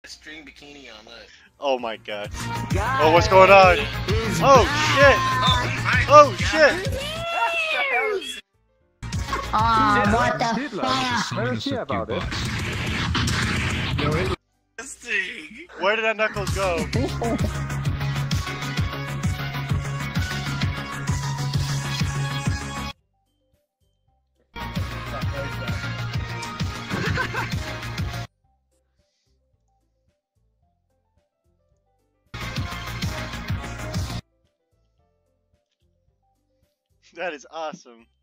string bikini on, look. Oh my god. Oh, what's going on? Oh shit! Oh shit! Oh, what the fuck? Where is she about it? Where did that Knuckles go? That is awesome.